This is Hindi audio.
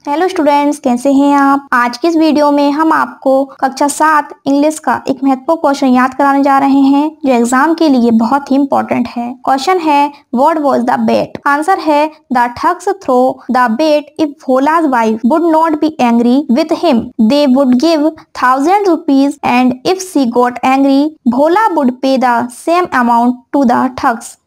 हेलो स्टूडेंट्स, कैसे हैं आप। आज की इस वीडियो में हम आपको कक्षा 7 इंग्लिश का एक महत्वपूर्ण क्वेश्चन याद कराने जा रहे हैं जो एग्जाम के लिए बहुत ही इंपॉर्टेंट है। क्वेश्चन है what was the bet. Answer है the thugs throw the bet if Bhola's wife would not be angry with him they would give 1000 rupees and if she got angry Bhola would pay the same amount to the thugs.